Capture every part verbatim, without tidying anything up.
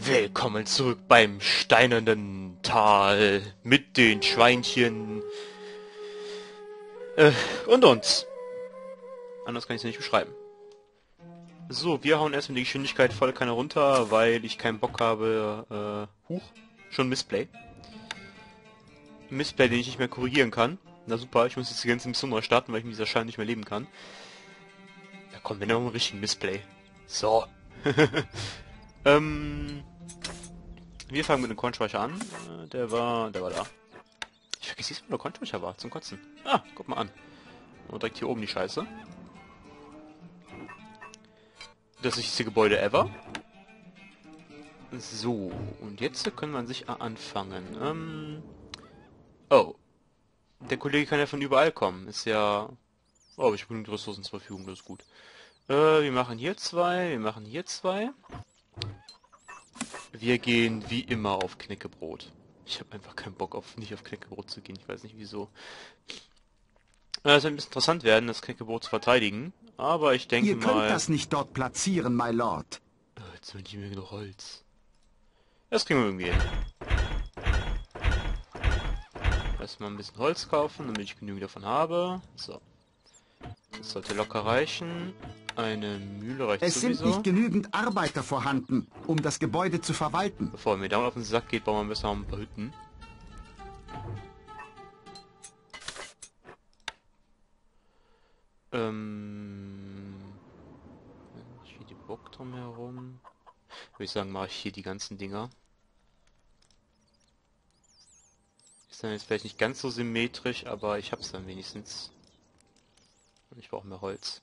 Willkommen zurück beim steinernen Tal mit den Schweinchen äh, und uns. Anders kann ich es nicht beschreiben. So, wir hauen erstmal die Geschwindigkeit voll keine runter, weil ich keinen Bock habe. Äh, huch, schon Missplay. Missplay, den ich nicht mehr korrigieren kann. Na super, ich muss jetzt die ganze Mission neu starten, weil ich mit dieser Schein nicht mehr leben kann. Ja komm, wir nehmen einen richtigen Missplay. So. ähm... Wir fangen mit dem Kornspeicher an. Der war, der war da. Ich vergesse jetzt, wo der Kornspeicher war. Zum Kotzen. Ah, guck mal an. Und direkt hier oben die Scheiße. Das wichtigste Gebäude ever. So, und jetzt können wir an sich anfangen. Ähm, oh. Der Kollege kann ja von überall kommen. Ist ja... Oh, ich habe genug Ressourcen zur Verfügung, das ist gut. Äh, wir machen hier zwei, wir machen hier zwei. Wir gehen wie immer auf Knäckebrot. Ich habe einfach keinen Bock auf nicht auf Knäckebrot zu gehen. Ich weiß nicht wieso. Es wird ein bisschen interessant werden, das Knäckebrot zu verteidigen. Aber ich denke mal... Ihr mal... könnt das nicht dort platzieren, my lord. Oh, jetzt sind die mir genug Holz. Das kriegen wir irgendwie hin. Erstmal ein bisschen Holz kaufen, damit ich genügend davon habe. So. Das sollte locker reichen. Eine Mühle reicht es sowieso. Es sind nicht genügend Arbeiter vorhanden, um das Gebäude zu verwalten. Bevor mir damit auf den Sack geht, bauen wir besser ein paar Hütten. Ähm... Hier die Burg drumherum. Würde ich sagen, mache ich hier die ganzen Dinger. Ist dann jetzt vielleicht nicht ganz so symmetrisch, aber ich hab's dann wenigstens. Und ich brauche mehr Holz.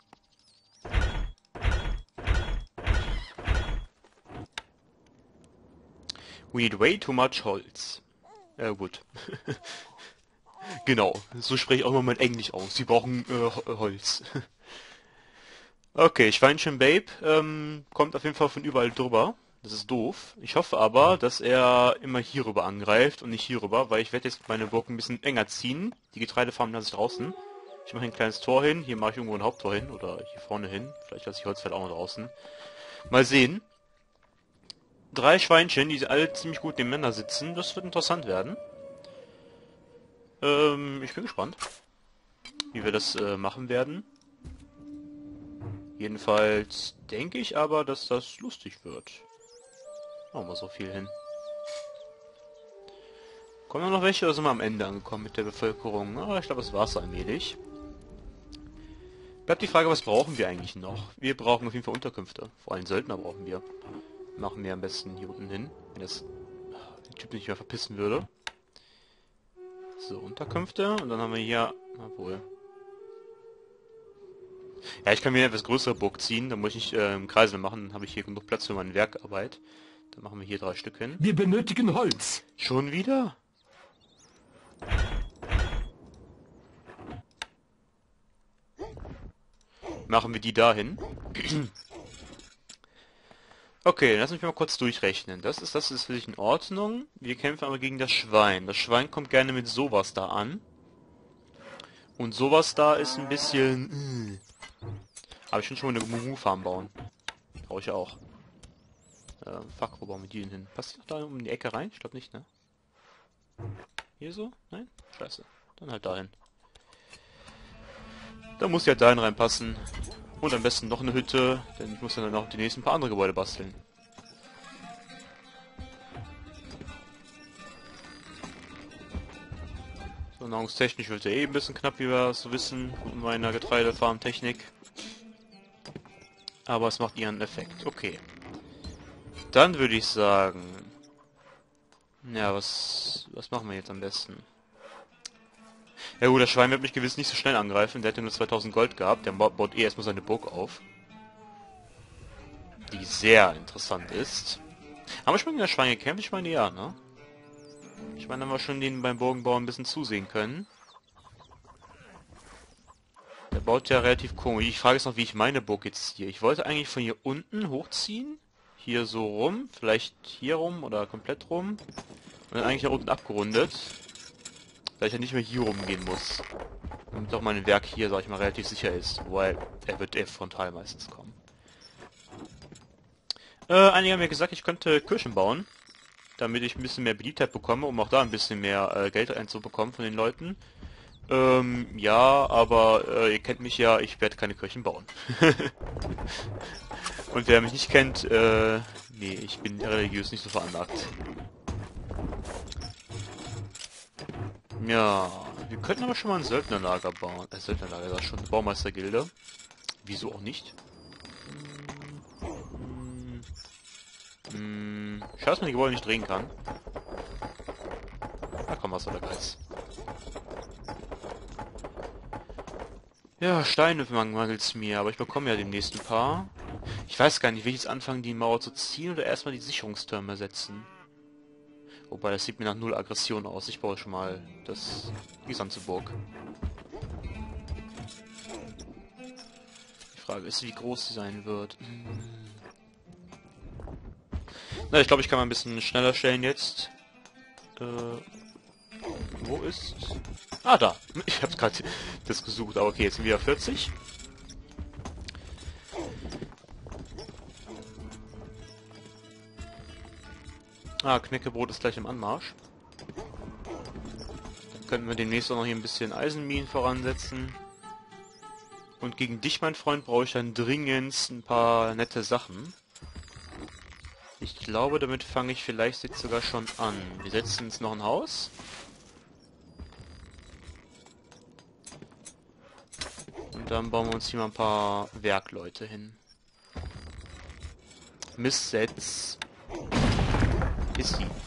We need way too much Holz. Äh, Wood. Genau, so spreche ich auch mal mein Englisch aus. Sie brauchen äh, Holz. Okay, Schweinchen Babe ähm, kommt auf jeden Fall von überall drüber. Das ist doof. Ich hoffe aber, dass er immer hierüber angreift und nicht hierüber, weil ich werde jetzt meine Burg ein bisschen enger ziehen. Die Getreidefarmen lasse ich draußen. Ich mache ein kleines Tor hin. Hier mache ich irgendwo ein Haupttor hin oder hier vorne hin. Vielleicht lasse ich Holzfeld auch noch draußen. Mal sehen. Drei Schweinchen, die alle ziemlich gut nebeneinander sitzen. Das wird interessant werden. Ähm, ich bin gespannt, wie wir das äh, machen werden. Jedenfalls denke ich aber, dass das lustig wird. Machen wir so viel hin. Kommen da noch welche oder sind wir am Ende angekommen mit der Bevölkerung? Ah, ich glaube, das war's allmählich. Bleibt die Frage, was brauchen wir eigentlich noch? Wir brauchen auf jeden Fall Unterkünfte. Vor allem Söldner brauchen wir. Machen wir am besten hier unten hin, wenn das der Typ nicht mehr verpissen würde. So, Unterkünfte. Und dann haben wir hier... Na wohl. Ja, ich kann mir eine etwas größere Burg ziehen. Dann muss ich nicht äh, im Kreisel machen. Dann habe ich hier genug Platz für meine Werkarbeit. Dann machen wir hier drei Stück hin. Wir benötigen Holz. Schon wieder? Machen wir die dahin. Okay, lass mich mal kurz durchrechnen. Das ist, das ist für sich in Ordnung. Wir kämpfen aber gegen das Schwein. Das Schwein kommt gerne mit sowas da an. Und sowas da ist ein bisschen... Aber ich will schon mal eine Mumu-Farm bauen. Brauche ich auch. Äh, fuck, wo bauen wir die denn hin? Passt die noch da um die Ecke rein? Ich glaube nicht, ne? Hier so? Nein? Scheiße. Dann halt dahin. Da muss die halt dahin reinpassen. Und am besten noch eine Hütte, denn ich muss dann noch die nächsten paar andere Gebäude basteln. So, nahrungstechnisch wird ja eh ein bisschen knapp, wie wir so wissen, in meiner Getreidefarm-Technik. Aber es macht ihren Effekt. Okay. Dann würde ich sagen... Ja, was, was machen wir jetzt am besten? Ja gut, das Schwein wird mich gewiss nicht so schnell angreifen. Der hat ja nur zweitausend Gold gehabt. Der baut eh erstmal seine Burg auf. Die sehr interessant ist. Haben wir schon mal gegen das Schwein gekämpft? Ich meine ja, ne? Ich meine, haben wir schon den beim Burgenbau ein bisschen zusehen können. Der baut ja relativ komisch. Ich frage jetzt noch, wie ich meine Burg jetzt ziehe. Ich wollte eigentlich von hier unten hochziehen. Hier so rum. Vielleicht hier rum oder komplett rum. Und dann eigentlich nach unten abgerundet. Weil ich ja nicht mehr hier rumgehen muss. Damit auch mein Werk hier, sag ich mal, relativ sicher ist. Wobei, er wird eher frontal meistens kommen. Äh, einige haben mir gesagt, ich könnte Kirchen bauen, damit ich ein bisschen mehr Beliebtheit bekomme, um auch da ein bisschen mehr äh, Geld einzubekommen von den Leuten. Ähm, ja, aber äh, ihr kennt mich ja, ich werde keine Kirchen bauen. Und wer mich nicht kennt, äh, nee, ich bin religiös nicht so veranlagt. Ja, wir könnten aber schon mal ein Söldnerlager bauen. Äh, Söldnerlager, das ist schon eine Baumeistergilde. Wieso auch nicht? Hm, hm, schade, dass man die Gebäude nicht drehen kann. Na komm, was soll der Geiz. Ja, Steine mangelt's mir, aber ich bekomme ja demnächst ein paar. Ich weiß gar nicht, will ich jetzt anfangen, die Mauer zu ziehen oder erstmal die Sicherungstürme setzen? Wobei, das sieht mir nach null Aggression aus. Ich baue schon mal das, die gesamte Burg. Die Frage ist, wie groß sie sein wird. Hm. Na, ich glaube, ich kann mal ein bisschen schneller stellen jetzt. Äh, wo ist... Ah, da. Ich habe gerade das gesucht, aber okay, jetzt sind wir vierzig. Ah, Knäckebrot ist gleich im Anmarsch. Dann könnten wir demnächst auch noch hier ein bisschen Eisenminen voransetzen. Und gegen dich, mein Freund, brauche ich dann dringend ein paar nette Sachen. Ich glaube, damit fange ich vielleicht jetzt sogar schon an. Wir setzen uns noch ein Haus. Und dann bauen wir uns hier mal ein paar Werkleute hin. Misssets ist die.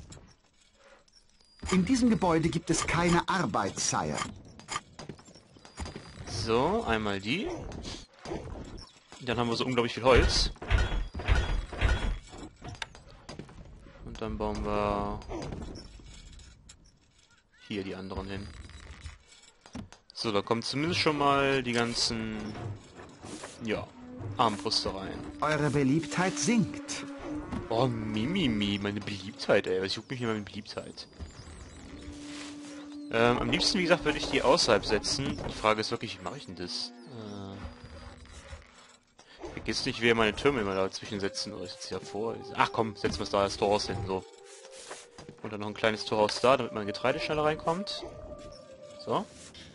In diesem Gebäude gibt es keine Arbeit, Sire. So, einmal die. Dann haben wir so unglaublich viel Holz. Und dann bauen wir hier die anderen hin. So, da kommen zumindest schon mal die ganzen, ja, Armbrüste rein. Eure Beliebtheit sinkt. Oh, Mimimi, meine Beliebtheit, ey. Was juckt mich hier meine Beliebtheit? Ähm, am liebsten, wie gesagt, würde ich die außerhalb setzen. Die Frage ist wirklich, wie mache ich denn das? Äh, vergiss nicht, wer meine Türme immer dazwischen setzen. Oder ich setze ja vor. Ach komm, setzen wir es da das Torhaus hin, so. Und dann noch ein kleines Torhaus da, damit mein Getreide schneller reinkommt. So.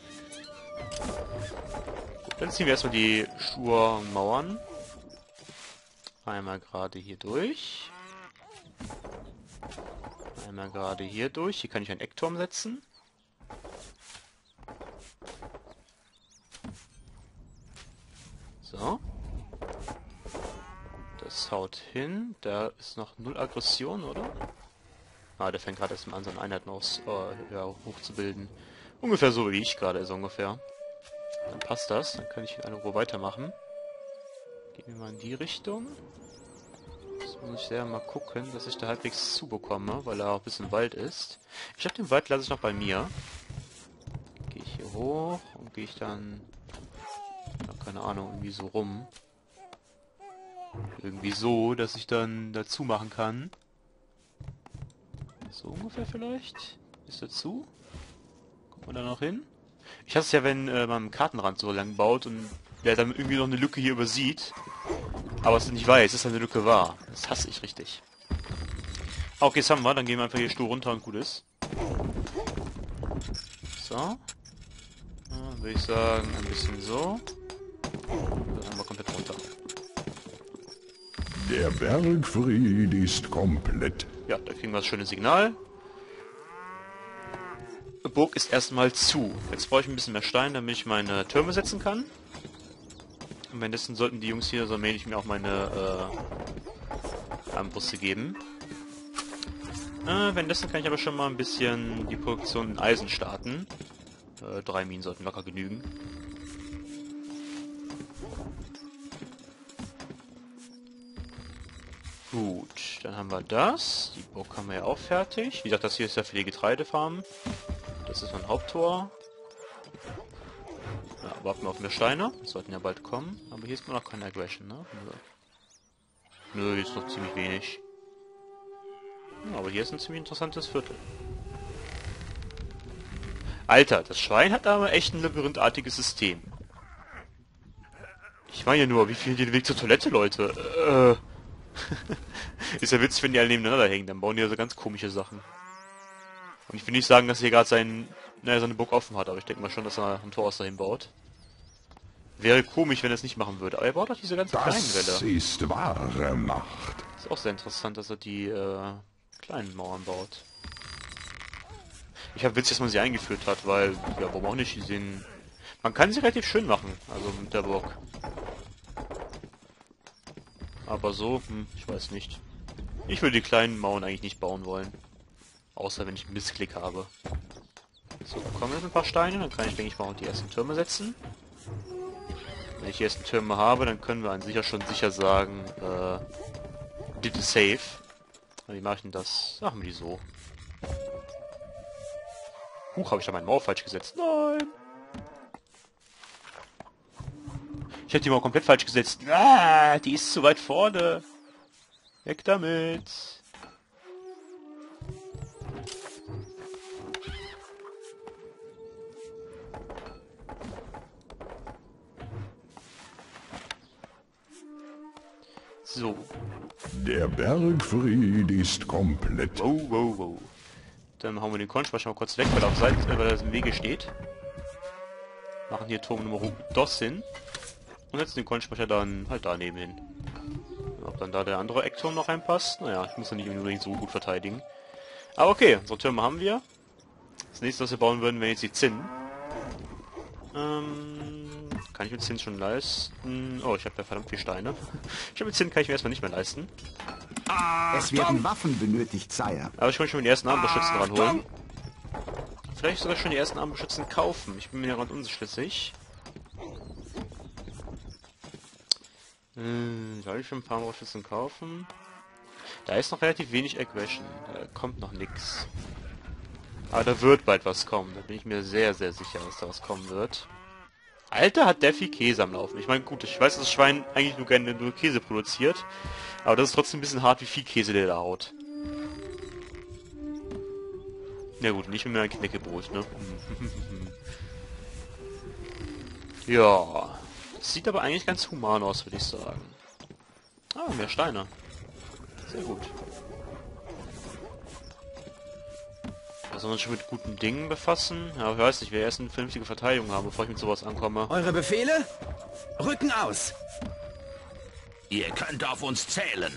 Gut, dann ziehen wir erstmal die Schurmauern. Einmal gerade hier durch. Einmal gerade hier durch. Hier kann ich einen Eckturm setzen. So. Das haut hin. Da ist noch null Aggression, oder? Ah, der fängt gerade erst mal an, seine Einheiten aus, äh, ja, hochzubilden. Ungefähr so, wie ich gerade ist, ungefähr. Dann passt das. Dann kann ich in eine Ruhe weitermachen. Gehen wir mal in die Richtung. Jetzt muss ich sehr mal gucken, dass ich da halbwegs zubekomme, weil da auch ein bisschen Wald ist. Ich glaube, den Wald lasse ich noch bei mir. Gehe ich hier hoch und gehe ich dann... Ja, keine Ahnung, irgendwie so rum. Irgendwie so, dass ich dann dazu machen kann. So ungefähr vielleicht. Ist dazu? Kommt man da noch hin? Ich hasse es ja, wenn äh, man einen Kartenrand so lang baut und der dann irgendwie noch eine Lücke hier übersieht. Aber es nicht weiß, dass da eine Lücke war. Das hasse ich richtig. Okay, das haben wir. Dann gehen wir einfach hier stur runter und gut ist. So. Ja, würde ich sagen, ein bisschen so. Dann haben wir komplett runter. Der Bergfried ist komplett. Ja, da kriegen wir das schöne Signal. Die Burg ist erstmal zu. Jetzt brauche ich ein bisschen mehr Stein, damit ich meine Türme setzen kann. Und währenddessen sollten die Jungs hier so mäßig mir auch meine äh, Armbrüste geben. Äh, währenddessen kann ich aber schon mal ein bisschen die Produktion in Eisen starten. Äh, drei Minen sollten locker genügen. Gut, dann haben wir das. Die Burg haben wir ja auch fertig. Wie gesagt, das hier ist ja für die Getreidefarm. Das ist mein Haupttor. Ja, warten wir auf mehr Steine. Das sollten ja bald kommen. Aber hier ist noch keine Aggression, ne? Nö, Nö jetzt noch ziemlich wenig. Ja, aber hier ist ein ziemlich interessantes Viertel. Alter, das Schwein hat aber echt ein labyrinthartiges System. Ich meine ja nur, wie viel den Weg zur Toilette, Leute? Äh... Ist ja witzig, wenn die alle nebeneinander hängen, dann bauen die ja so ganz komische Sachen. Und ich will nicht sagen, dass er hier gerade sein, naja, seine Burg offen hat, aber ich denke mal schon, dass er ein Tor aus dahin baut. Wäre komisch, wenn er es nicht machen würde. Aber er baut auch diese ganzen kleinen Das Wälle. ist wahre Macht. Ist auch sehr interessant, dass er die äh, kleinen Mauern baut. Ich habe witzig, dass man sie eingeführt hat, weil, ja, warum auch nicht? Die sehen... Man kann sie relativ schön machen, also mit der Burg. Aber so, hm, ich weiß nicht. Ich würde die kleinen Mauern eigentlich nicht bauen wollen. Außer wenn ich einen Missklick habe. So, dann kommen jetzt ein paar Steine, dann kann ich, denke ich, mal auch die ersten Türme setzen. Wenn ich die ersten Türme habe, dann können wir an sicher schon sicher sagen, äh, did it safe. Wie mache ich denn das? Machen wir die so. Huch, habe ich da meinen Mauer falsch gesetzt? Nein! Ich hätte die Mauer komplett falsch gesetzt. Ah, die ist zu weit vorne. Weg damit. So. Der Bergfried ist komplett. Wow, wow, wow. Dann hauen wir den Kornspeicher mal kurz weg, weil er auf Seite, äh, weil er im Wege steht. Machen hier Turm Nummer dos hin. Und setzen den Kornspeicher dann halt daneben hin. Ob dann da der andere Eckturm noch reinpasst? Naja, ich muss ja nicht unbedingt so gut verteidigen. Aber okay, unsere Türme haben wir. Das nächste, was wir bauen würden, wären jetzt die Zinnen. Ähm, kann ich mit Zinnen schon leisten? Oh, ich habe ja verdammt viele Steine. Ich habe mit Zinnen kann ich mir erstmal nicht mehr leisten. Es werden Waffen benötigt, Sire. Aber ich kann schon den ersten Armbrustschützen ranholen. Vielleicht sogar schon die ersten Armbrustschützen kaufen. Ich bin mir gerade unschlüssig. Hm, soll ich schon ein paar Armbrustschützen kaufen? Da ist noch relativ wenig Aggression. Da kommt noch nix. Aber da wird bald was kommen. Da bin ich mir sehr, sehr sicher, dass da was kommen wird. Alter, hat der viel Käse am Laufen. Ich meine, gut, ich weiß, dass das Schwein eigentlich nur gerne nur Käse produziert. Aber das ist trotzdem ein bisschen hart, wie viel Käse der da haut. Ja gut, nicht mit mir ein Knäckebrot, ne? Ja. Sieht aber eigentlich ganz human aus, würde ich sagen. Ah, mehr Steine. Sehr gut. Da soll man schon mit guten Dingen befassen? Ja, ich weiß nicht, wir erst eine vernünftige Verteidigung haben, bevor ich mit sowas ankomme. Eure Befehle? Rücken aus! Ihr könnt auf uns zählen.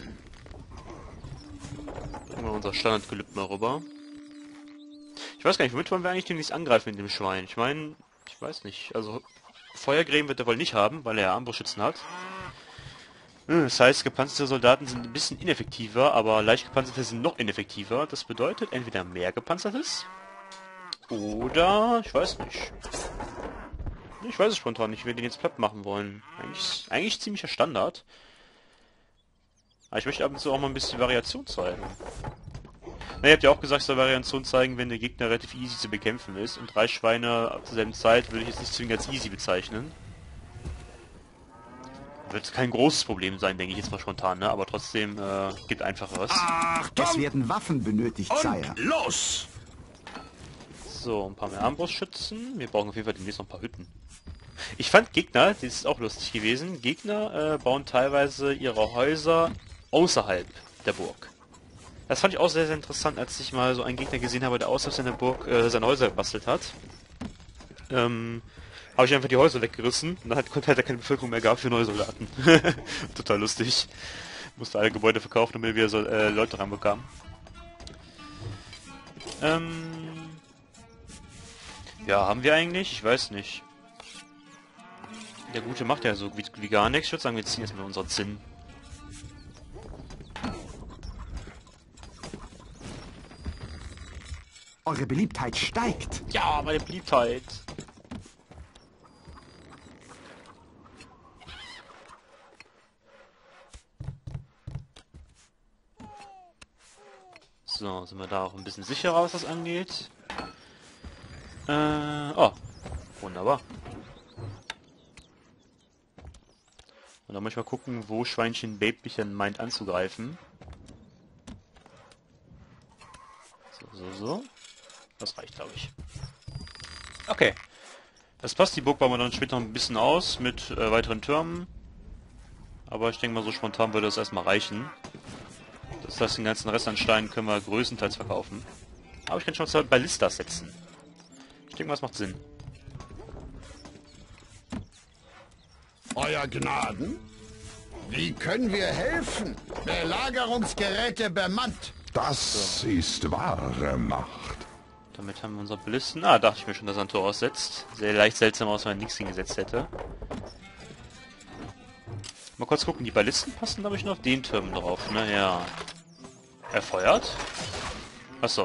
Bringen wir unser Standardgelübde mal rüber. Ich weiß gar nicht, womit wollen wir eigentlich demnächst angreifen mit dem Schwein? Ich meine, ich weiß nicht. Also, Feuergräben wird er wohl nicht haben, weil er ja Armbrustschützen hat. Das heißt, gepanzerte Soldaten sind ein bisschen ineffektiver, aber leicht gepanzerte sind noch ineffektiver. Das bedeutet entweder mehr gepanzertes oder, ich weiß nicht. Ich weiß es spontan nicht, wie wir den jetzt platt machen wollen. Eigentlich, eigentlich ziemlicher Standard. Aber ich möchte ab und zu auch mal ein bisschen Variation zeigen. Na, ihr habt ja auch gesagt, ich soll Variation zeigen, wenn der Gegner relativ easy zu bekämpfen ist. Und drei Schweine zur selben Zeit würde ich jetzt nicht zwingend als easy bezeichnen. Wird kein großes Problem sein, denke ich jetzt mal spontan, ne? Aber trotzdem äh, gibt einfacheres. Es werden Waffen benötigt, Sire. Los! So, ein paar mehr Armbrustschützen. Wir brauchen auf jeden Fall demnächst noch ein paar Hütten. Ich fand Gegner, das ist auch lustig gewesen, Gegner äh, bauen teilweise ihre Häuser außerhalb der Burg. Das fand ich auch sehr, sehr interessant, als ich mal so einen Gegner gesehen habe, der außerhalb seiner Burg äh, seine Häuser gebastelt hat. Ähm, habe ich einfach die Häuser weggerissen und dann hat, konnte halt er keine Bevölkerung mehr gab für neue Soldaten. Total lustig. Musste alle Gebäude verkaufen, damit wir so, äh, Leute ranbekamen. Ähm... Ja, haben wir eigentlich? Ich weiß nicht. Der Gute macht ja so wie, wie gar nichts. Ich würde sagen, wir ziehen jetzt mit unserer Zinn. Eure Beliebtheit steigt. Ja, meine Beliebtheit. So, sind wir da auch ein bisschen sicherer, was das angeht. Äh, oh, wunderbar. Und dann muss ich mal gucken, wo Schweinchen Babychen meint anzugreifen. So, so, so. Das reicht, glaube ich. Okay. Das passt, die Burg bauen wir dann später noch ein bisschen aus mit äh, weiteren Türmen. Aber ich denke mal, so spontan würde das erstmal reichen. Das heißt, den ganzen Rest an Steinen können wir größtenteils verkaufen. Aber ich kann schon zwei Ballistas setzen. Ich denke mal, das macht Sinn. Euer Gnaden? Wie können wir helfen? Belagerungsgeräte bemannt. Das ist wahre Macht. Damit haben wir unsere Ballisten. Ah, dachte ich mir schon, dass er ein Tor aussetzt. Sehr leicht seltsam aus, wenn er nichts hingesetzt hätte. Mal kurz gucken, die Ballisten passen, glaube ich, nur auf den Türmen drauf, ne? Ja. Er feuert? Achso.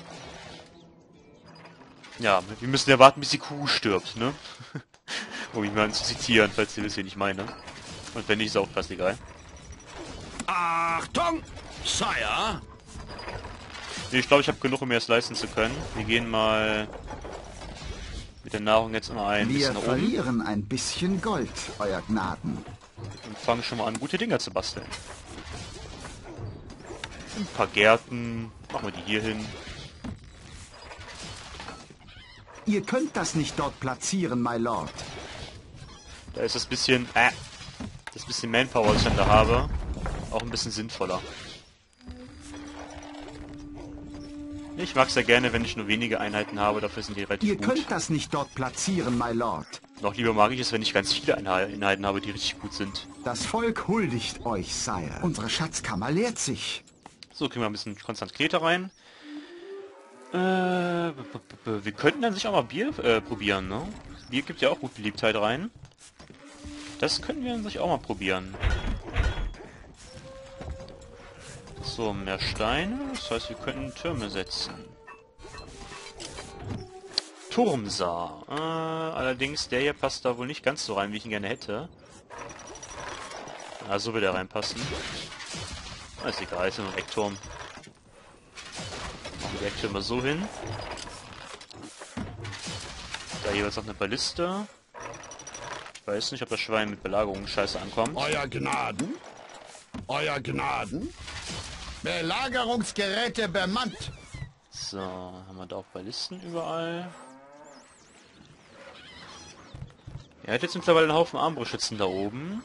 Ja, wir müssen ja warten, bis die Kuh stirbt, ne? Um ihn mal zu zitieren, falls ihr wisst, wen ich meine. Und wenn nicht, ist auch fast egal. Achtung! Sire! Nee, ich glaube, ich habe genug, um mir das leisten zu können. Wir gehen mal mit der Nahrung jetzt immer ein Wir bisschen nach oben. verlieren ein bisschen Gold, Euer Gnaden. Und fangen schon mal an, gute Dinger zu basteln. Ein paar Gärten. Machen wir die hier hin. Ihr könnt das nicht dort platzieren, my Lord. Da ist das bisschen... Äh, das bisschen Manpower, was ich dann da habe, auch ein bisschen sinnvoller. Ich mag es ja gerne, wenn ich nur wenige Einheiten habe, dafür sind die relativ Ihr gut. könnt das nicht dort platzieren, my Lord. Noch lieber mag ich es, wenn ich ganz viele Einheiten habe, die richtig gut sind. Das Volk huldigt euch, Sire. Unsere Schatzkammer leert sich. So, kriegen wir ein bisschen konstant Knete rein. Äh, wir könnten dann sich auch mal Bier äh, probieren, ne? Bier gibt ja auch gut Beliebtheit rein. Das können wir an sich auch mal probieren. So, mehr Steine. Das heißt, wir können Türme setzen. Turmsaar. Äh, allerdings, der hier passt da wohl nicht ganz so rein, wie ich ihn gerne hätte. Ja, so wird er reinpassen. Ah, ist egal, ist ja nur ein Eckturm. Machen wir die Ecktürme so hin. Da jeweils noch eine Balliste. Ich weiß nicht, ob das Schwein mit Belagerung scheiße ankommt. Euer Gnaden? Euer Gnaden? Belagerungsgeräte bemannt. So, haben wir da auch Ballisten überall. Er hat jetzt mittlerweile einen Haufen Armbrustschützen da oben.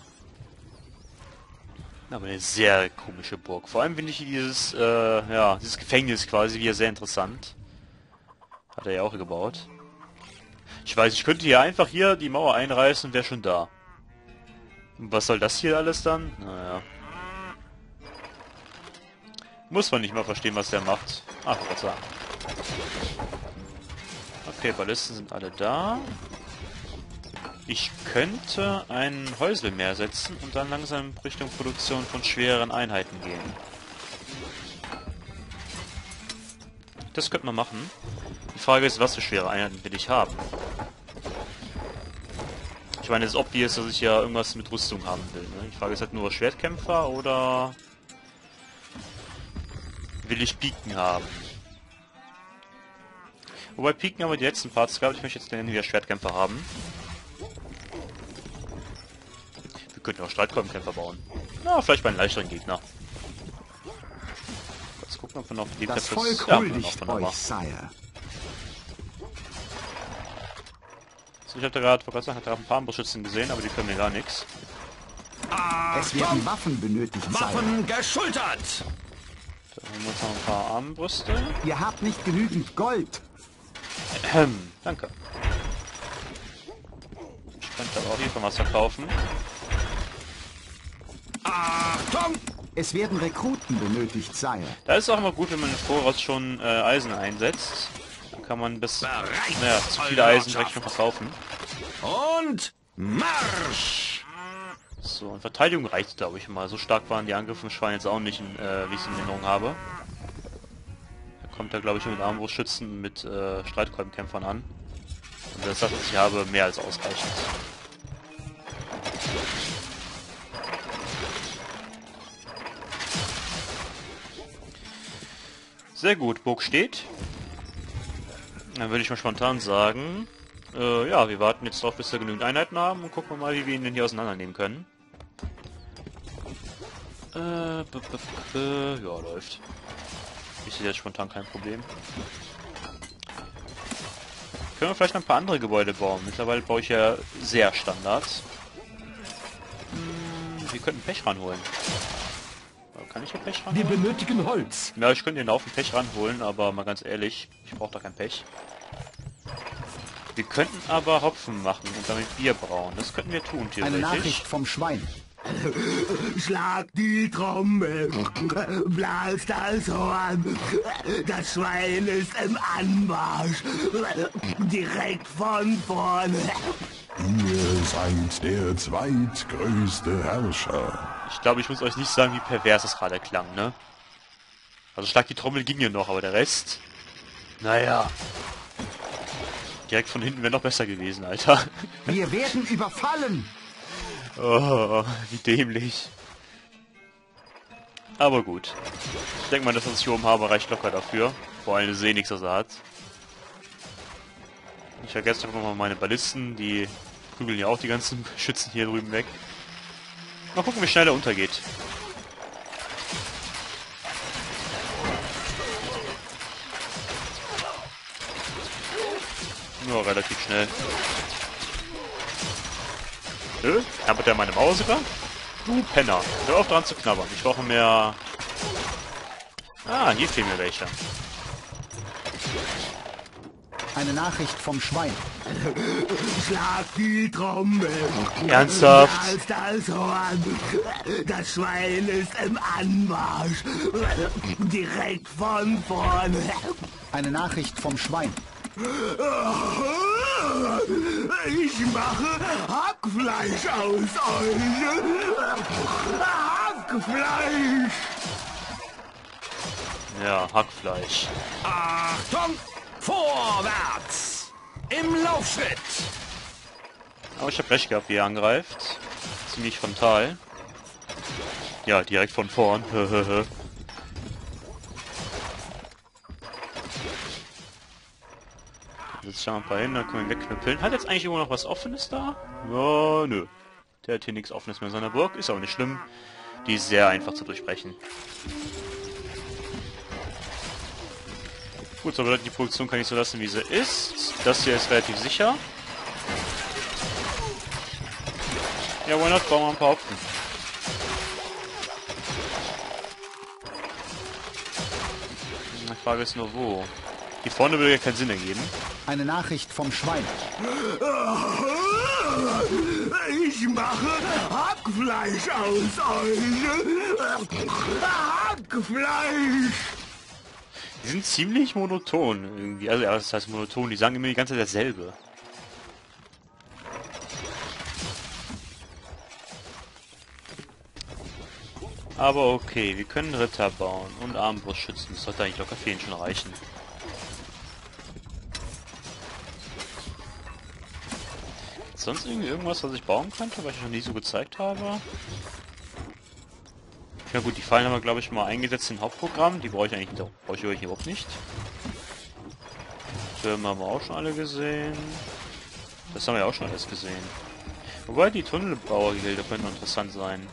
Aber eine sehr komische Burg. Vor allem finde ich dieses, äh, ja, dieses Gefängnis quasi wieder sehr interessant. Hat er ja auch gebaut. Ich weiß, ich könnte hier einfach hier die Mauer einreißen und wäre schon da. Und was soll das hier alles dann? Naja. Muss man nicht mal verstehen, was der macht. Ach, was sagen. Okay, Ballisten sind alle da. Ich könnte ein Häuselmeer setzen und dann langsam Richtung Produktion von schweren Einheiten gehen. Das könnte man machen. Die Frage ist, was für schwere Einheiten will ich haben? Ich meine, es ist obvious, dass ich ja irgendwas mit Rüstung haben will. Ne? Die Frage ist halt nur Schwertkämpfer oder will ich Piken haben? Wobei Piken haben wir die letzten Parts gehabt. Ich möchte jetzt gerne wieder Schwertkämpfer haben. Wir könnten auch Streitkolbenkämpfer bauen. Na, vielleicht bei einem leichteren Gegner. Jetzt gucken, ob wir noch die Das Kräfte- Volk Ja, huldigt wunderbar. euch, Sire. So, ich habe da gerade vor kurzem ein paar Armbrustschützen gesehen, aber die können mir gar nichts. Es werden Waffen benötigt, Sire. Waffen geschultert! Da haben wir uns noch ein paar Armbrüste. Ihr habt nicht genügend Gold. Ähm, danke. Ich könnte aber auch hier von was verkaufen. Achtung! Es werden Rekruten benötigt, Sire. Da ist es auch immer gut, wenn man im Voraus schon äh, Eisen einsetzt. Dann kann man bis Bereit, naja, zu viele Eisen direkt schon verkaufen. Und Marsch! So, und Verteidigung reicht, glaube ich, mal. So stark waren die Angriffe im Schwein jetzt auch nicht, in, äh, wie ich es in Erinnerung habe. Da kommt er, glaube ich, mit Armbrustschützen, mit äh, Streitkolbenkämpfern an. Und das, was ich habe, mehr als ausreichend. Sehr gut, Burg steht. Dann würde ich mal spontan sagen, äh, ja, wir warten jetzt drauf, bis wir genügend Einheiten haben und gucken mal, wie wir ihn denn hier auseinandernehmen können. Äh, b -b -b ja, läuft. Ich sehe jetzt spontan kein Problem. Können wir vielleicht noch ein paar andere Gebäude bauen? Mittlerweile baue ich ja sehr Standard. Hm, wir könnten Pech ranholen. Kann ich hier Pech Wir ranholen? benötigen Holz. Ja, ich könnte den Haufen Pech ranholen, aber mal ganz ehrlich, ich brauche da kein Pech. Wir könnten aber Hopfen machen und damit Bier brauen. Das könnten wir tun, Eine theoretisch. Nachricht vom Schwein. Schlag die Trommel, blast das Horn, das Schwein ist im Anmarsch, direkt von vorn. Ihr seid der zweitgrößte Herrscher. Ich glaube, ich muss euch nicht sagen, wie pervers das gerade klang, ne? Also Schlag die Trommel ging ja noch, aber der Rest... Naja. Direkt von hinten wäre noch besser gewesen, Alter. Wir werden überfallen. Oh, wie dämlich. Aber gut. Ich denke mal, das, was ich hier oben habe, reicht locker dafür. Vor allem sehe nichts, was er hat. Ich vergesse einfach mal meine Ballisten, die prügeln ja auch die ganzen Schützen hier drüben weg. Mal gucken, wie schnell er untergeht. Nur relativ schnell. Nö, knabbert er meine Mauer sogar? Du Penner, hör auf dran zu knabbern. Ich brauche mehr... Ah, hier fehlen mir welche. Eine Nachricht vom Schwein. Schlag die Trommel, Ernsthaft? blast das Horn, das Schwein ist im Anmarsch, direkt von vorn. Eine Nachricht vom Schwein. Ich mache Hackfleisch aus euch. Hackfleisch. Ja, Hackfleisch. Achtung! Vorwärts! Im Laufschritt! Aber ich habe recht gehabt, wie er angreift. Ziemlich frontal. Ja, direkt von vorn. Jetzt schauen wir ein paar hin, dann können wir wegknüppeln. Hat jetzt eigentlich immer noch was Offenes da? Ja, nö. Der hat hier nichts Offenes mehr in seiner Burg. Ist aber nicht schlimm. Die ist sehr einfach zu durchbrechen. Gut, so bedeutet, die Produktion kann ich so lassen, wie sie ist. Das hier ist relativ sicher. Ja, why not? Bauen wir ein paar Hopfen. Die Frage ist nur, wo? Die vorne würde ja keinen Sinn ergeben. Eine Nachricht vom Schwein. Ich mache Hackfleisch aus euch. Hackfleisch. Die sind ziemlich monoton irgendwie. Also, ja, das heißt monoton. Die sagen immer die ganze Zeit dasselbe. Aber okay, wir können Ritter bauen und Armbrustschützen. Das sollte eigentlich locker für ihn schon reichen. Sonst irgendwie irgendwas, was ich bauen könnte, was ich noch nie so gezeigt habe? Ja gut, die Fallen haben wir glaube ich mal eingesetzt im Hauptprogramm. Die brauche ich eigentlich brauche ich euch überhaupt nicht. Türme haben wir auch schon alle gesehen. Das haben wir auch schon alles gesehen. Wobei die Tunnelbauer-Gilde könnten interessant sein.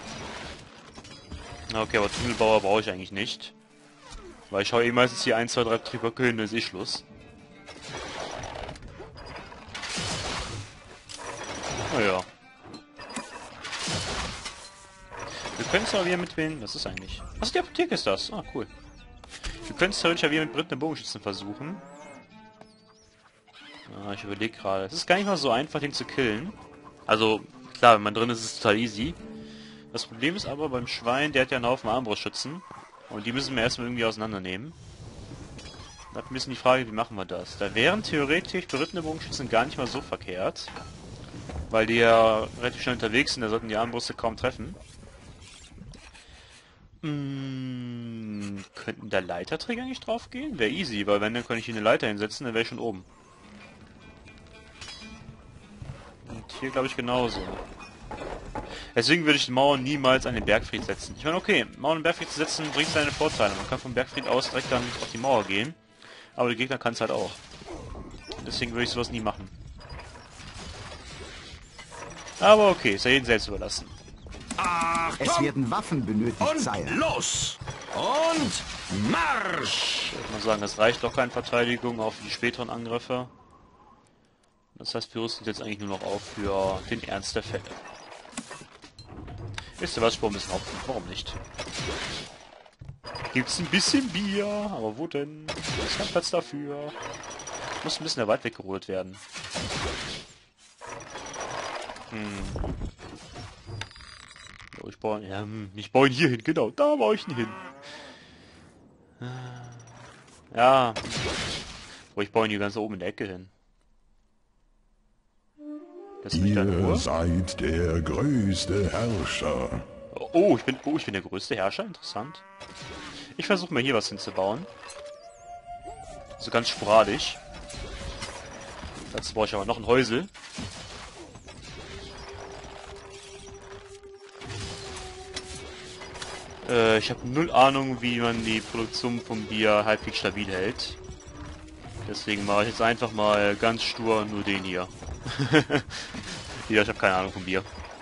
Okay, aber Tunnelbauer brauche ich eigentlich nicht. Weil ich schaue eh meistens hier ein, zwei, drei Triebwerke hin, dann ist eh Schluss. Naja. Wir können es aber wieder mit wen... Was ist eigentlich? Achso, die Apotheke ist das. Ah, cool. Wir können es theoretisch ja wieder mit Briten Bogenschützen versuchen. Ah, ich überlege gerade. Es ist gar nicht mal so einfach, den zu killen. Also, klar, wenn man drin ist, ist es total easy. Das Problem ist aber beim Schwein, der hat ja einen Haufen Armbrustschützen. Und die müssen wir erstmal irgendwie auseinandernehmen. Da ist ein bisschen die Frage, wie machen wir das? Da wären theoretisch berittene Bogenschützen gar nicht mal so verkehrt. Weil die ja relativ schnell unterwegs sind, da sollten die Armbrüste kaum treffen. Hm, könnten da Leiterträger eigentlich drauf gehen? Wäre easy, weil wenn, dann könnte ich hier eine Leiter hinsetzen, dann wäre ich schon oben. Und hier glaube ich genauso. Deswegen würde ich die Mauern niemals an den Bergfried setzen. Ich meine, okay, Mauern an den Bergfried zu setzen bringt seine Vorteile. Man kann vom Bergfried aus direkt dann auf die Mauer gehen. Aber der Gegner kann es halt auch. Deswegen würde ich sowas nie machen. Aber okay, ist ja jedem selbst überlassen. Achtung! Es werden Waffen benötigt, Und Sire. los! Und Marsch! Ich würde mal sagen, das reicht locker in Verteidigung, auch für die späteren Angriffe. Das heißt, wir rüsten jetzt eigentlich nur noch auf für den Ernst der Fälle. Wisst ihr was, ich brauche ein bisschen Hopfen. Warum nicht? Gibt's ein bisschen Bier, aber wo denn? Da ist kein Platz dafür. Muss ein bisschen weit weggeholt werden. Hm. So, ich baue, ja, hm, ich baue ihn hier hin, genau, da baue ich ihn hin. Ja. Wo ich baue ihn hier ganz oben in der Ecke hin. Das ist nicht deine Ihr Ruhe. seid der größte Herrscher. Oh, ich bin, oh, ich bin der größte Herrscher, interessant. Ich versuche mal hier was hinzubauen. So ganz sporadisch. Dazu brauche ich aber noch ein Häusel. Äh, ich habe null Ahnung, wie man die Produktion vom Bier halbwegs stabil hält. Deswegen mache ich jetzt einfach mal ganz stur nur den hier. Ja, ich habe keine Ahnung vom Bier.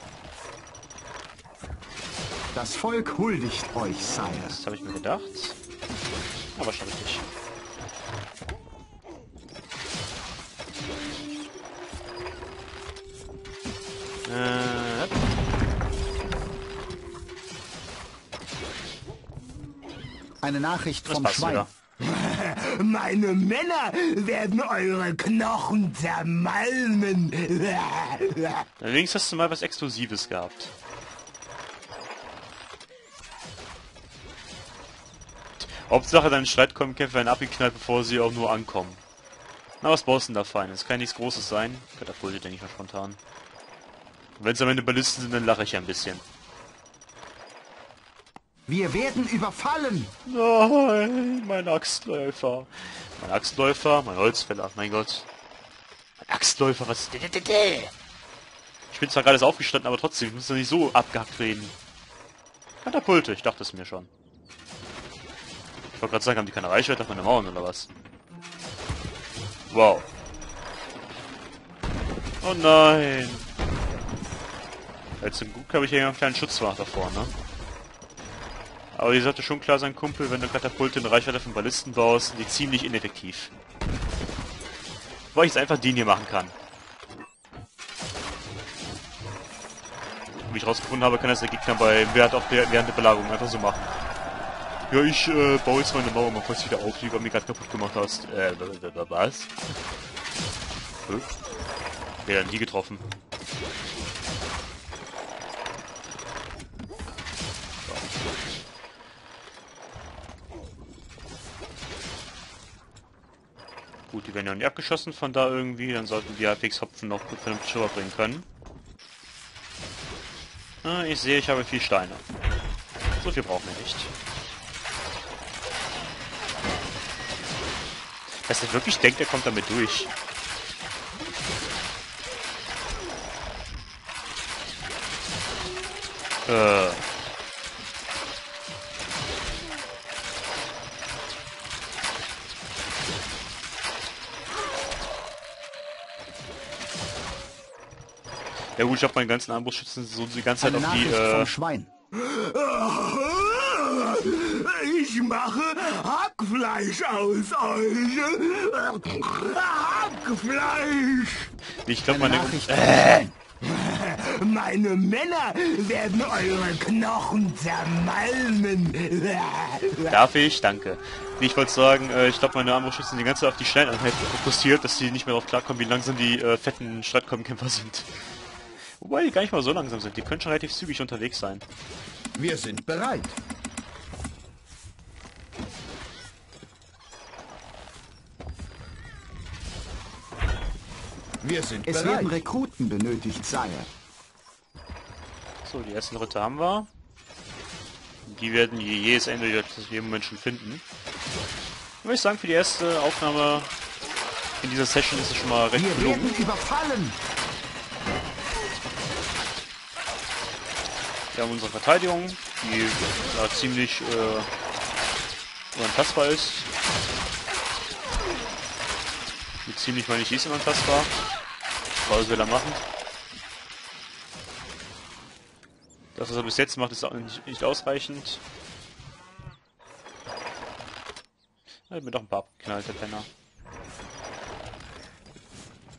Das Volk huldigt euch, Sire. Das habe ich mir gedacht. Aber schon richtig. Äh, Eine Nachricht das vom passt Schwein. wieder. Meine Männer werden eure Knochen zermalmen. Allerdings hast du mal was Exklusives gehabt. Hauptsache dein Streitkolbenkämpfer werden abgeknallt, bevor sie auch nur ankommen. Na, was baust du denn da fein? Es kann nichts Großes sein. Katapulte, denke ich mal spontan. Wenn es am Ende Ballisten sind, dann lache ich ein bisschen. Wir werden überfallen. Nein, mein Axtläufer. Mein Axtläufer, mein Holzfäller, mein Gott. Mein Axtläufer, was ist... Ich bin zwar gerade erst aufgestanden, aber trotzdem, ich muss doch nicht so abgehackt reden. Katapulte, ich dachte es mir schon. Ich wollte gerade sagen, haben die keine Reichweite auf meine Mauern oder was? Wow. Oh nein. Ja, zum Glück habe ich hier einen kleinen Schutzwacht davor, ne? Aber die sollte schon klar sein, Kumpel, wenn du Katapulte in Reichweite von Ballisten baust, sind die ziemlich ineffektiv. Weil ich jetzt einfach den hier machen kann. Wie ich rausgefunden habe, kann das der Gegner bei Wert auch während der Belagerung einfach so machen. Ja, ich äh, baue jetzt meine Mauer mal kurz wieder auf, die du mir gerade kaputt gemacht hast. Äh, was? Hm? Wer hat denn die getroffen? Gut, die werden ja nicht abgeschossen von da irgendwie, dann sollten die halbwegs Hopfen noch gut vernünftig rüberbringen können. Ah, ich sehe, ich habe viel Steine. So viel brauchen wir nicht. Dass er wirklich denkt, er kommt damit durch. Äh... Ja gut, ich habe meinen ganzen Armbrustschützen so die ganze Zeit Eine auf die, Nachricht äh... vom Schwein. Ich mache Hackfleisch aus euch. Hackfleisch. Ich glaube, Eine meine... Nachricht vom Schwein. Meine Männer werden eure Knochen zermalmen. Darf ich? Danke. Nee, ich wollte sagen, äh, ich glaube, meine Armbrustschützen sind die ganze Zeit auf die Schnelleinheit fokussiert, dass sie nicht mehr darauf klarkommen, wie langsam die äh, fetten Streitkolbenkämpfer sind. Wobei die gar nicht mal so langsam sind. Die können schon relativ zügig unterwegs sein. Wir sind bereit. Wir sind Es werden Rekruten benötigt, Sire. So, die ersten Ritter haben wir. Die werden je, jedes Ende jetzt in jedem Moment schon finden. Würde ich sagen, für die erste Aufnahme in dieser Session ist es schon mal recht Wir gelungen. werden überfallen. Wir haben unsere Verteidigung, die ja, ziemlich äh, unantastbar ist. Die ziemlich, meine ich, ist unantastbar. Was will er machen? Das, was er bis jetzt macht, ist auch nicht, nicht ausreichend. Er hat mir doch ein paar abgeknallt, der Penner.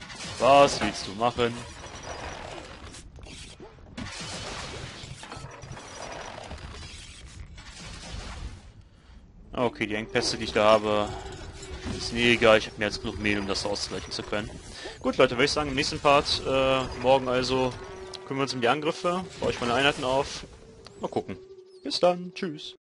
Was willst du machen? Okay, die Engpässe, die ich da habe, ist mir egal. Ich habe mehr als genug Mehl, um das ausgleichen zu können. Gut, Leute, würde ich sagen, im nächsten Part, äh, morgen also, kümmern wir uns um die Angriffe. Baue ich meine Einheiten auf. Mal gucken. Bis dann. Tschüss.